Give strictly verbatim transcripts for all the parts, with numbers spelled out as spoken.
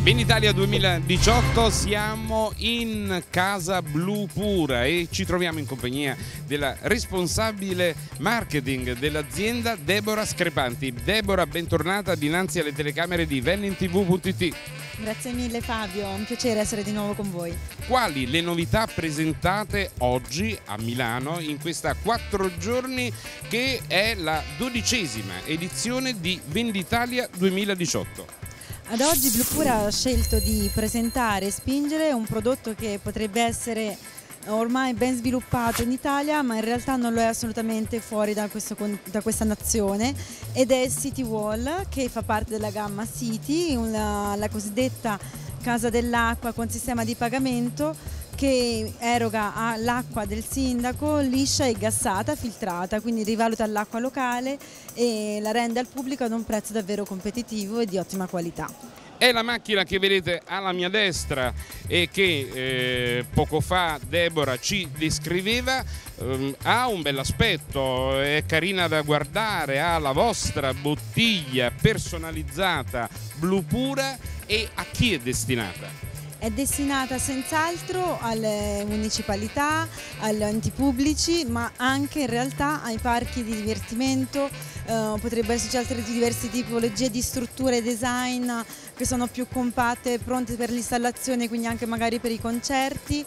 Venditalia duemiladiciotto, siamo in Casa Blupura e ci troviamo in compagnia della responsabile marketing dell'azienda, Deborah Screpanti. Deborah, bentornata dinanzi alle telecamere di vending T V punto it. Grazie mille Fabio, è un piacere essere di nuovo con voi. Quali le novità presentate oggi a Milano in questa quattro giorni che è la dodicesima edizione di Venditalia duemiladiciotto? Ad oggi Blupura ha scelto di presentare e spingere un prodotto che potrebbe essere ormai ben sviluppato in Italia, ma in realtà non lo è assolutamente fuori da, questo, da questa nazione, ed è City Wall, che fa parte della gamma City, una, la cosiddetta casa dell'acqua con sistema di pagamento che eroga l'acqua del sindaco liscia e gassata, filtrata, quindi rivaluta l'acqua locale e la rende al pubblico ad un prezzo davvero competitivo e di ottima qualità. È la macchina che vedete alla mia destra e che eh, poco fa Deborah ci descriveva. Um, ha un bel aspetto, è carina da guardare, ha la vostra bottiglia personalizzata Blupura. E a chi è destinata? È destinata senz'altro alle municipalità, agli enti pubblici, ma anche in realtà ai parchi di divertimento. Eh, potrebbe esserci altre diverse tipologie di strutture design che sono più compatte, pronte per l'installazione, quindi anche magari per i concerti,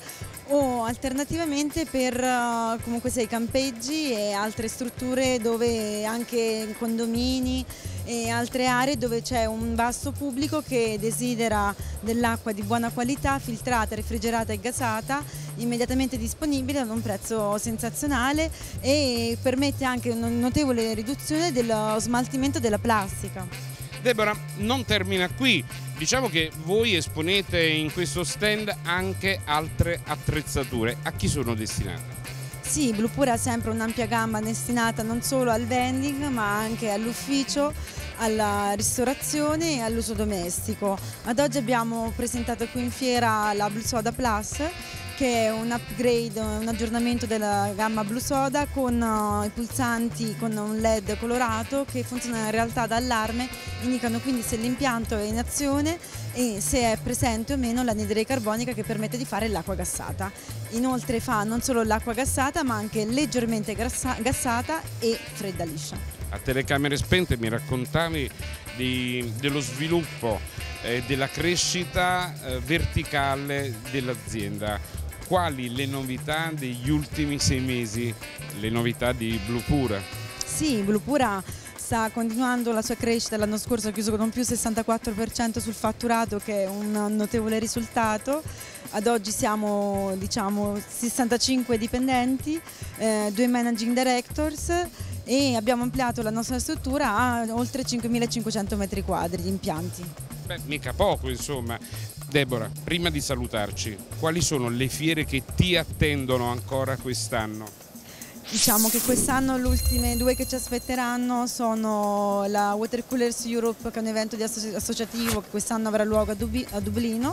o alternativamente per uh, comunque sei campeggi e altre strutture dove anche condomini e altre aree dove c'è un vasto pubblico che desidera dell'acqua di buona qualità, filtrata, refrigerata e gasata, immediatamente disponibile ad un prezzo sensazionale, e permette anche una notevole riduzione dello smaltimento della plastica. Deborah, non termina qui, diciamo che voi esponete in questo stand anche altre attrezzature. A chi sono destinate? Sì, Blupura ha sempre un'ampia gamma destinata non solo al vending ma anche all'ufficio, alla ristorazione e all'uso domestico. Ad oggi abbiamo presentato qui in fiera la Blue Soda Plus, che è un upgrade, un aggiornamento della gamma Blue Soda con uh, i pulsanti con un led colorato che funziona in realtà da allarme, indicano quindi se l'impianto è in azione e se è presente o meno l'anidride carbonica che permette di fare l'acqua gassata. Inoltre fa non solo l'acqua gassata ma anche leggermente gassata e fredda liscia. A telecamere spente mi raccontavi di, dello sviluppo e eh, della crescita eh, verticale dell'azienda. Quali le novità degli ultimi sei mesi, le novità di Blupura? Sì, Blupura sta continuando la sua crescita, l'anno scorso ha chiuso con un più sessantaquattro per cento sul fatturato, che è un notevole risultato. Ad oggi siamo diciamo sessantacinque dipendenti, eh, due managing directors, e abbiamo ampliato la nostra struttura a oltre cinquemilacinquecento metri quadri di impianti. Beh, mica poco insomma. Deborah, prima di salutarci, quali sono le fiere che ti attendono ancora quest'anno? Diciamo che quest'anno le ultime due che ci aspetteranno sono la Water Coolers Europe, che è un evento di associ associativo che quest'anno avrà luogo a, Dubi a Dublino,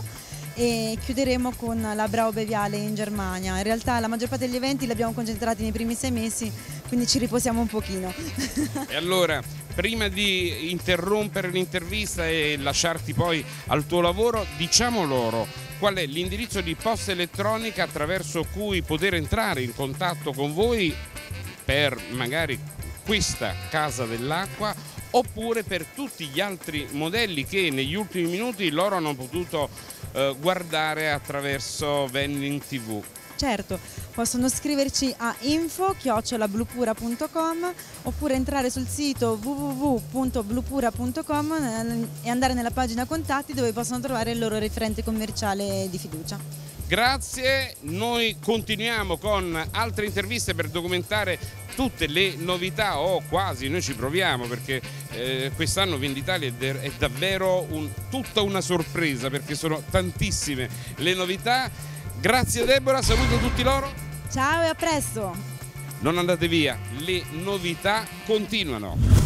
e chiuderemo con la Brau Beviale in Germania. In realtà la maggior parte degli eventi li abbiamo concentrati nei primi sei mesi, quindi ci riposiamo un pochino. E allora, prima di interrompere l'intervista e lasciarti poi al tuo lavoro, diciamo loro qual è l'indirizzo di posta elettronica attraverso cui poter entrare in contatto con voi per magari questa casa dell'acqua, oppure per tutti gli altri modelli che negli ultimi minuti loro hanno potuto eh, guardare attraverso Vending T V. Certo, possono scriverci a info chiocciola blupura punto com oppure entrare sul sito w w w punto blupura punto com e andare nella pagina contatti, dove possono trovare il loro referente commerciale di fiducia. Grazie, noi continuiamo con altre interviste per documentare tutte le novità, o quasi, noi ci proviamo, perché eh, quest'anno Venditalia è davvero un, tutta una sorpresa, perché sono tantissime le novità. Grazie Deborah, saluto tutti loro. Ciao e a presto. Non andate via, le novità continuano.